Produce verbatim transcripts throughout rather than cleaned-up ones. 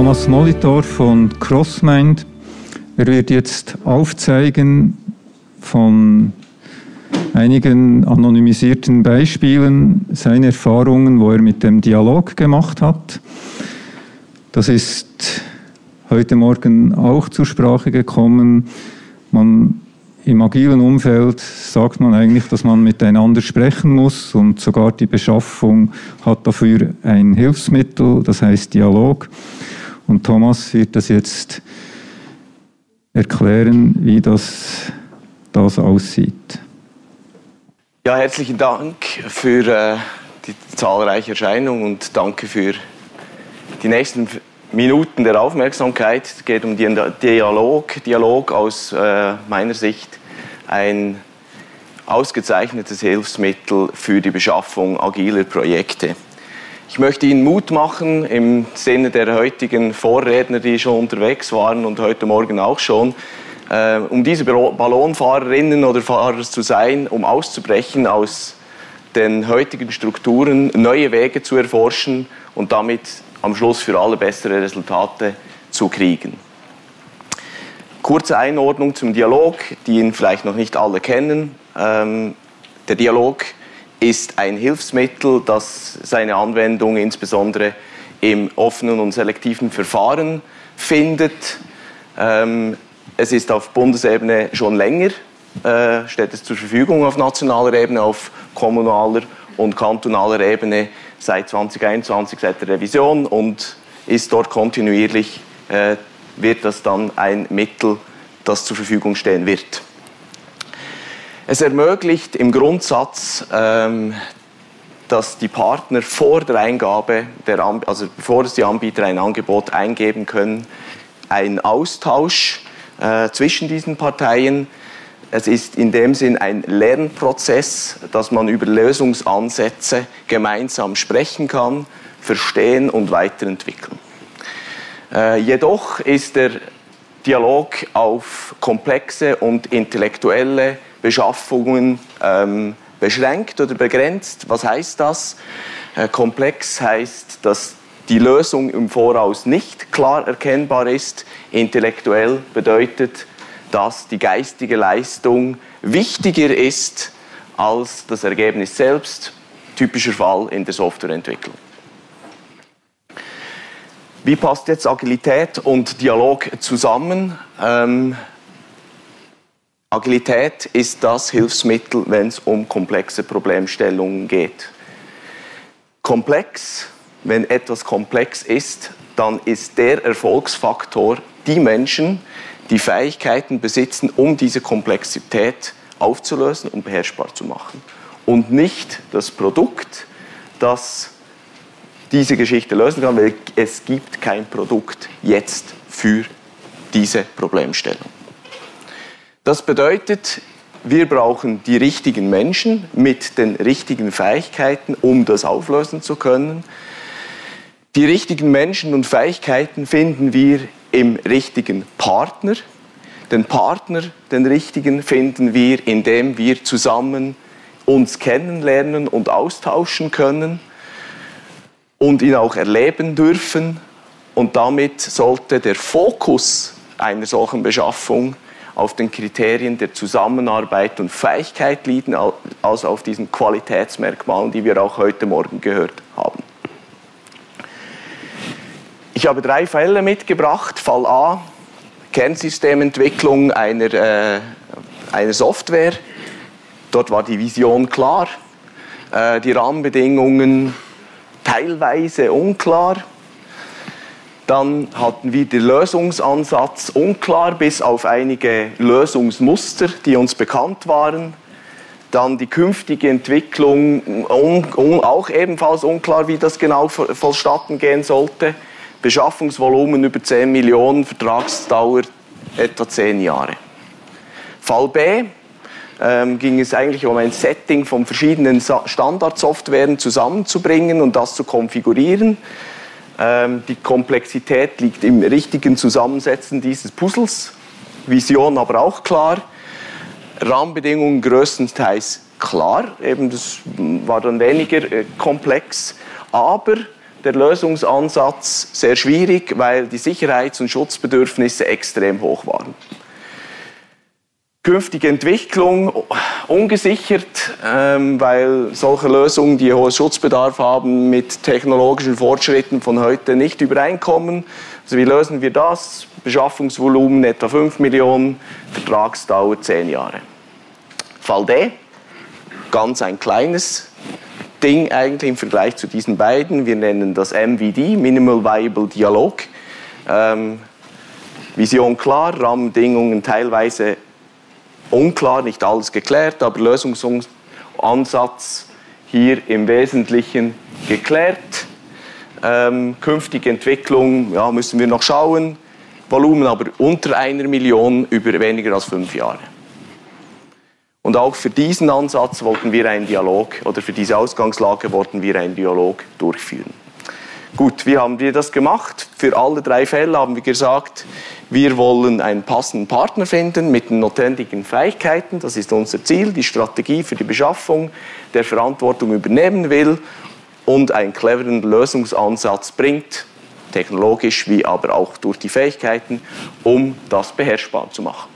Thomas Molitor von Crossmind. Er wird jetzt aufzeigen von einigen anonymisierten Beispielen seine Erfahrungen, wo er mit dem Dialog gemacht hat. Das ist heute Morgen auch zur Sprache gekommen. Man, im agilen Umfeld sagt man eigentlich, dass man miteinander sprechen muss, und sogar die Beschaffung hat dafür ein Hilfsmittel, das heißt Dialog. Und Thomas wird das jetzt erklären, wie das, das aussieht. Ja, herzlichen Dank für äh, die zahlreiche Erscheinung und danke für die nächsten Minuten der Aufmerksamkeit. Es geht um den Dialog. Dialog aus äh, meiner Sicht ein ausgezeichnetes Hilfsmittel für die Beschaffung agiler Projekte. Ich möchte Ihnen Mut machen im Sinne der heutigen Vorredner, die schon unterwegs waren und heute Morgen auch schon, äh, um diese Ballonfahrerinnen oder Fahrer zu sein, um auszubrechen aus den heutigen Strukturen, neue Wege zu erforschen und damit am Schluss für alle bessere Resultate zu kriegen. Kurze Einordnung zum Dialog, die ihn vielleicht noch nicht alle kennen. Ähm, der Dialog ist ein Hilfsmittel, das seine Anwendung insbesondere im offenen und selektiven Verfahren findet. Ähm, es ist auf Bundesebene schon länger, äh, steht es zur Verfügung auf nationaler Ebene, auf kommunaler und kantonaler Ebene seit zweitausendeinundzwanzig, seit der Revision, und ist dort kontinuierlich, äh, wird das dann ein Mittel, das zur Verfügung stehen wird. Es ermöglicht im Grundsatz, ähm, dass die Partner vor der Eingabe, der, also bevor es die Anbieter ein Angebot eingeben können, einen Austausch äh, zwischen diesen Parteien. Es ist in dem Sinn ein Lernprozess, dass man über Lösungsansätze gemeinsam sprechen kann, verstehen und weiterentwickeln. Äh, jedoch ist der Dialog auf komplexe und intellektuelle Beschaffungen ähm, beschränkt oder begrenzt. Was heißt das? Äh, komplex heißt, dass die Lösung im Voraus nicht klar erkennbar ist. Intellektuell bedeutet, dass die geistige Leistung wichtiger ist als das Ergebnis selbst. Typischer Fall in der Softwareentwicklung. Wie passt jetzt Agilität und Dialog zusammen? Ähm, Agilität ist das Hilfsmittel, wenn es um komplexe Problemstellungen geht. Komplex, wenn etwas komplex ist, dann ist der Erfolgsfaktor die Menschen, die Fähigkeiten besitzen, um diese Komplexität aufzulösen und beherrschbar zu machen. Und nicht das Produkt, das diese Geschichte lösen kann, weil es gibt kein Produkt jetzt für diese Problemstellung. Das bedeutet, wir brauchen die richtigen Menschen mit den richtigen Fähigkeiten, um das auflösen zu können. Die richtigen Menschen und Fähigkeiten finden wir im richtigen Partner. Den Partner, den richtigen, finden wir, indem wir zusammen uns kennenlernen und austauschen können und ihn auch erleben dürfen. Und damit sollte der Fokus einer solchen Beschaffung auf den Kriterien der Zusammenarbeit und Fähigkeit liegen, als auf diesen Qualitätsmerkmalen, die wir auch heute Morgen gehört haben. Ich habe drei Fälle mitgebracht. Fall A, Kernsystementwicklung einer, äh, einer Software. Dort war die Vision klar, äh, die Rahmenbedingungen teilweise unklar. Dann hatten wir den Lösungsansatz unklar, bis auf einige Lösungsmuster, die uns bekannt waren. Dann die künftige Entwicklung, un, un, auch ebenfalls unklar, wie das genau vonstatten gehen sollte. Beschaffungsvolumen über zehn Millionen, Vertragsdauer etwa zehn Jahre. Fall B ähm, ging es eigentlich um ein Setting von verschiedenen Standardsoftwaren zusammenzubringen und das zu konfigurieren. Ähm, die Komplexität liegt im richtigen Zusammensetzen dieses Puzzles. Vision aber auch klar. Rahmenbedingungen größtenteils klar. Eben das war dann weniger äh, komplex. Aber der Lösungsansatz sehr schwierig, weil die Sicherheits- und Schutzbedürfnisse extrem hoch waren. Künftige Entwicklung ungesichert, ähm, weil solche Lösungen, die hohen Schutzbedarf haben, mit technologischen Fortschritten von heute nicht übereinkommen. Also wie lösen wir das? Beschaffungsvolumen etwa fünf Millionen, Vertragsdauer zehn Jahre. Fall D, ganz ein kleines Ding eigentlich im Vergleich zu diesen beiden. Wir nennen das M V D, Minimal Viable Dialog. Ähm, Vision klar, Rahmenbedingungen teilweise unklar, nicht alles geklärt, aber Lösungsansatz hier im Wesentlichen geklärt. Ähm, künftige Entwicklung, ja, müssen wir noch schauen. Volumen aber unter einer Million über weniger als fünf Jahre. Und auch für diesen Ansatz wollten wir einen Dialog, oder für diese Ausgangslage wollten wir einen Dialog durchführen. Gut, wie haben wir das gemacht? Für alle drei Fälle haben wir gesagt, wir wollen einen passenden Partner finden mit den notwendigen Fähigkeiten. Das ist unser Ziel, die Strategie für die Beschaffung, der Verantwortung übernehmen will und einen cleveren Lösungsansatz bringt, technologisch wie aber auch durch die Fähigkeiten, um das beherrschbar zu machen.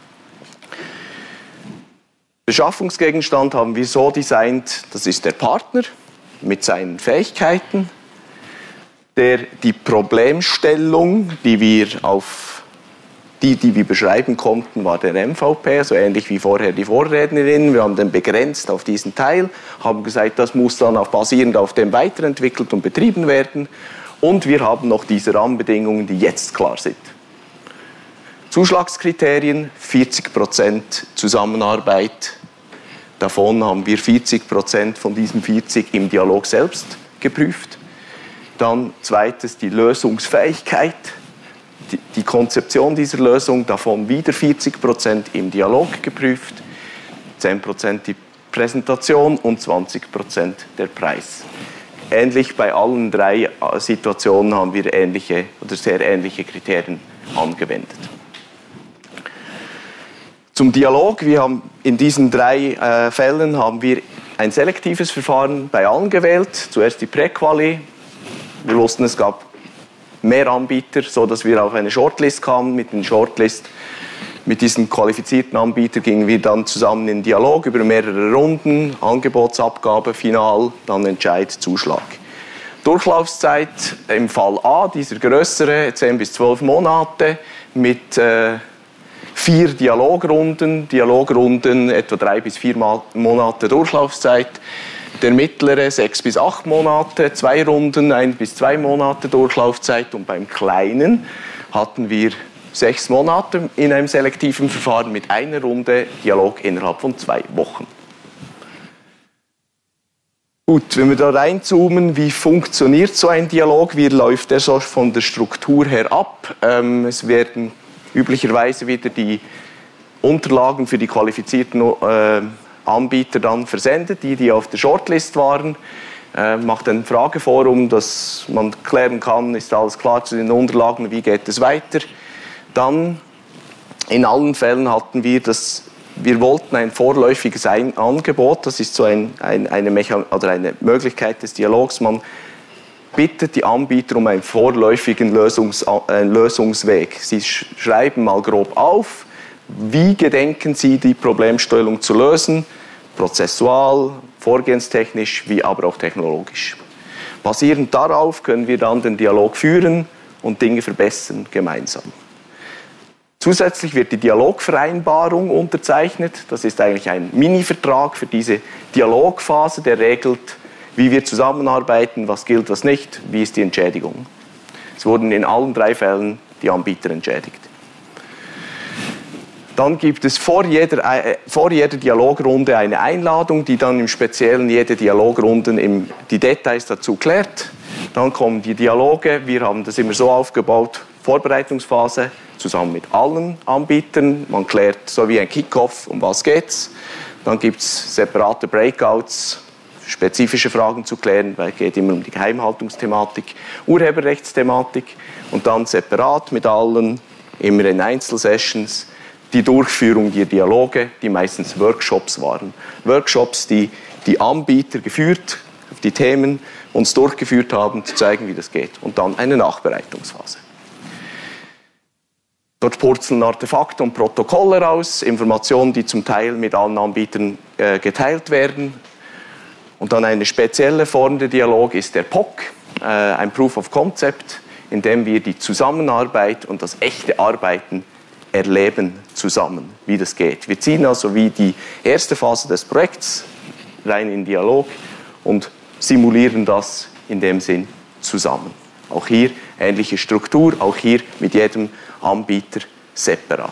Beschaffungsgegenstand haben wir so designt, das ist der Partner mit seinen Fähigkeiten, der die Problemstellung, die wir auf die, die wir beschreiben konnten, war der M V P, so ähnlich wie vorher die Vorrednerin. Wir haben den begrenzt auf diesen Teil, haben gesagt, das muss dann auch basierend auf dem weiterentwickelt und betrieben werden. Und wir haben noch diese Rahmenbedingungen, die jetzt klar sind. Zuschlagskriterien, vierzig Prozent Zusammenarbeit. Davon haben wir vierzig Prozent von diesen vierzig im Dialog selbst geprüft. Dann zweites die Lösungsfähigkeit, die, die Konzeption dieser Lösung, davon wieder vierzig Prozent im Dialog geprüft, zehn Prozent die Präsentation und zwanzig Prozent der Preis. Ähnlich bei allen drei Situationen haben wir ähnliche oder sehr ähnliche Kriterien angewendet. Zum Dialog, wir haben in diesen drei äh, Fällen haben wir ein selektives Verfahren bei allen gewählt. Zuerst die Präquali. Wir wussten, es gab mehr Anbieter, sodass wir auf eine Shortlist kamen. Mit den Shortlist, mit diesen qualifizierten Anbietern gingen wir dann zusammen in Dialog über mehrere Runden, Angebotsabgabe, Final, dann Entscheid, Zuschlag. Durchlaufzeit im Fall A, dieser größere, zehn bis zwölf Monate, mit äh, vier Dialogrunden, Dialogrunden etwa drei bis vier Monate Durchlaufzeit. Der mittlere sechs bis acht Monate, zwei Runden, ein bis zwei Monate Durchlaufzeit. Und beim kleinen hatten wir sechs Monate in einem selektiven Verfahren mit einer Runde Dialog innerhalb von zwei Wochen. Gut, wenn wir da reinzoomen, wie funktioniert so ein Dialog? Wie läuft der so von der Struktur her ab? Ähm, es werden üblicherweise wieder die Unterlagen für die qualifizierten äh, Anbieter dann versendet, die, die auf der Shortlist waren. Äh, macht ein Frageforum, dass man klären kann, ist alles klar zu den Unterlagen, wie geht es weiter. Dann, in allen Fällen hatten wir das, wir wollten ein vorläufiges ein Angebot, das ist so ein, ein, eine, Mechan oder eine Möglichkeit des Dialogs. Man bittet die Anbieter um einen vorläufigen Lösungs äh, Lösungsweg. Sie sch schreiben mal grob auf, wie gedenken Sie, die Problemstellung zu lösen, prozessual, vorgehenstechnisch, wie aber auch technologisch. Basierend darauf können wir dann den Dialog führen und Dinge verbessern gemeinsam. Zusätzlich wird die Dialogvereinbarung unterzeichnet. Das ist eigentlich ein Mini-Vertrag für diese Dialogphase, der regelt, wie wir zusammenarbeiten, was gilt, was nicht, wie ist die Entschädigung. Es wurden in allen drei Fällen die Anbieter entschädigt. Dann gibt es vor jeder, äh, vor jeder Dialogrunde eine Einladung, die dann im Speziellen jede Dialogrunde im, die Details dazu klärt. Dann kommen die Dialoge, wir haben das immer so aufgebaut, Vorbereitungsphase, zusammen mit allen Anbietern. Man klärt so wie ein Kickoff, um was geht's. Dann gibt es separate Breakouts, spezifische Fragen zu klären, weil es geht immer um die Geheimhaltungsthematik, Urheberrechtsthematik und dann separat mit allen, immer in Einzelsessions, die Durchführung der Dialoge, die meistens Workshops waren. Workshops, die die Anbieter geführt, die Themen uns durchgeführt haben, zu zeigen, wie das geht. Und dann eine Nachbereitungsphase. Dort purzeln Artefakte und Protokolle raus, Informationen, die zum Teil mit allen Anbietern äh, geteilt werden. Und dann eine spezielle Form der Dialog ist der P O C, äh, ein Proof of Concept, in dem wir die Zusammenarbeit und das echte Arbeiten erleben zusammen, wie das geht. Wir ziehen also wie die erste Phase des Projekts rein in Dialog und simulieren das in dem Sinn zusammen. Auch hier ähnliche Struktur, auch hier mit jedem Anbieter separat.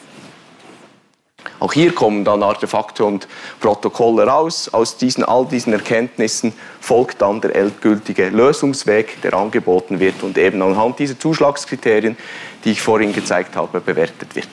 Auch hier kommen dann Artefakte und Protokolle raus. Aus diesen, all diesen Erkenntnissen folgt dann der endgültige Lösungsweg, der angeboten wird und eben anhand dieser Zuschlagskriterien, die ich vorhin gezeigt habe, bewertet wird.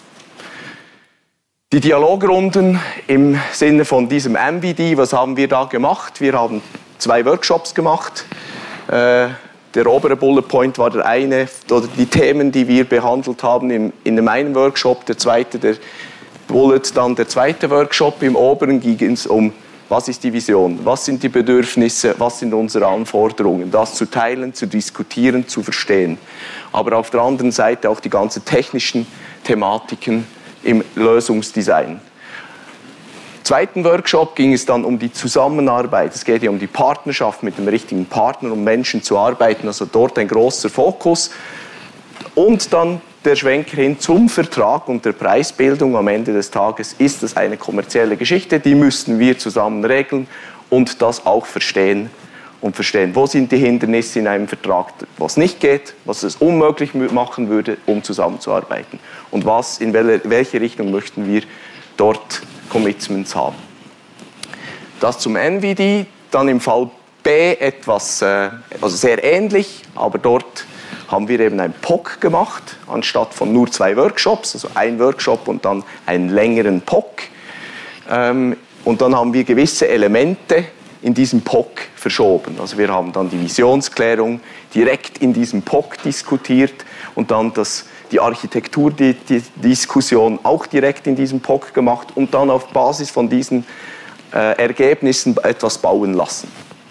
Die Dialogrunden im Sinne von diesem M V D, was haben wir da gemacht? Wir haben zwei Workshops gemacht. Äh, Der obere Bullet Point war der eine, oder die Themen, die wir behandelt haben in, in dem einen Workshop, der zweite, der Bullet, dann der zweite Workshop. Im oberen ging es um, was ist die Vision, was sind die Bedürfnisse, was sind unsere Anforderungen, das zu teilen, zu diskutieren, zu verstehen. Aber auf der anderen Seite auch die ganzen technischen Thematiken im Lösungsdesign. Im zweiten Workshop ging es dann um die Zusammenarbeit. Es geht ja um die Partnerschaft mit dem richtigen Partner, um Menschen zu arbeiten, also dort ein großer Fokus. Und dann der Schwenker hin zum Vertrag und der Preisbildung. Am Ende des Tages ist das eine kommerzielle Geschichte, die müssten wir zusammen regeln und das auch verstehen und verstehen, wo sind die Hindernisse in einem Vertrag, was nicht geht, was es unmöglich machen würde, um zusammenzuarbeiten und was, in welche Richtung möchten wir dort Commitments haben. Das zum N V D, dann im Fall B etwas, äh, also sehr ähnlich, aber dort haben wir eben ein P O C gemacht, anstatt von nur zwei Workshops, also ein Workshop und dann einen längeren P O C. Ähm, und dann haben wir gewisse Elemente in diesem P O C verschoben. Also wir haben dann die Visionsklärung direkt in diesem P O C diskutiert und dann das die Architektur, die, die Diskussion auch direkt in diesem P O C gemacht und dann auf Basis von diesen äh, Ergebnissen etwas bauen lassen.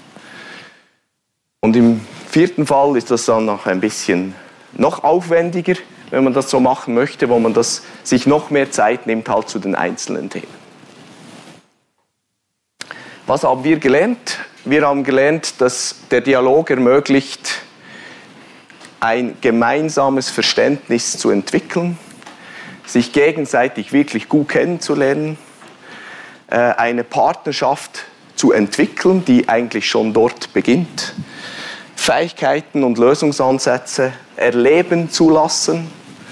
Und im vierten Fall ist das dann noch ein bisschen noch aufwendiger, wenn man das so machen möchte, wo man das, sich noch mehr Zeit nimmt halt zu den einzelnen Themen. Was haben wir gelernt? Wir haben gelernt, dass der Dialog ermöglicht, ein gemeinsames Verständnis zu entwickeln, sich gegenseitig wirklich gut kennenzulernen, eine Partnerschaft zu entwickeln, die eigentlich schon dort beginnt, Fähigkeiten und Lösungsansätze erleben zu lassen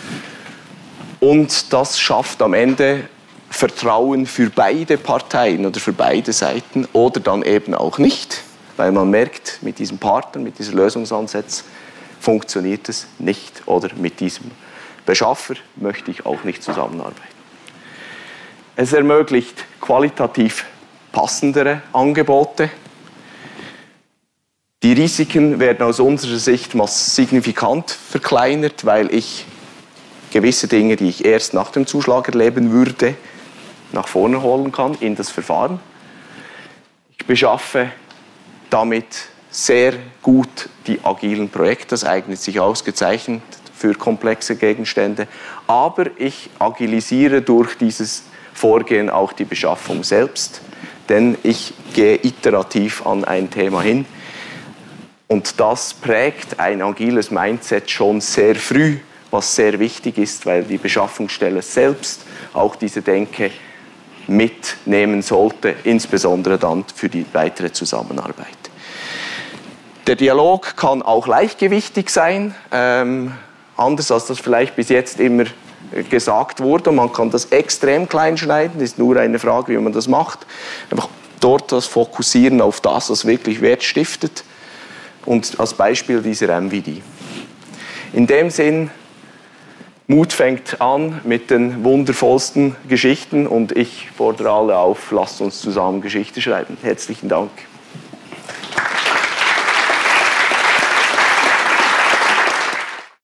und das schafft am Ende Vertrauen für beide Parteien oder für beide Seiten oder dann eben auch nicht, weil man merkt, mit diesem Partner, mit diesem Lösungsansatz funktioniert es nicht oder mit diesem Beschaffer möchte ich auch nicht zusammenarbeiten. Es ermöglicht qualitativ passendere Angebote. Die Risiken werden aus unserer Sicht signifikant verkleinert, weil ich gewisse Dinge, die ich erst nach dem Zuschlag erleben würde, nach vorne holen kann in das Verfahren. Ich beschaffe damit sehr gut die agilen Projekte, das eignet sich ausgezeichnet für komplexe Gegenstände, aber ich agilisiere durch dieses Vorgehen auch die Beschaffung selbst, denn ich gehe iterativ an ein Thema hin und das prägt ein agiles Mindset schon sehr früh, was sehr wichtig ist, weil die Beschaffungsstelle selbst auch diese Denke mitnehmen sollte, insbesondere dann für die weitere Zusammenarbeit. Der Dialog kann auch leichtgewichtig sein, ähm, anders als das vielleicht bis jetzt immer gesagt wurde. Man kann das extrem klein schneiden, das ist nur eine Frage, wie man das macht. Einfach dort das Fokussieren auf das, was wirklich Wert stiftet und als Beispiel dieser M V D. In dem Sinn, Mut fängt an mit den wundervollsten Geschichten und ich fordere alle auf, lasst uns zusammen Geschichte schreiben. Herzlichen Dank.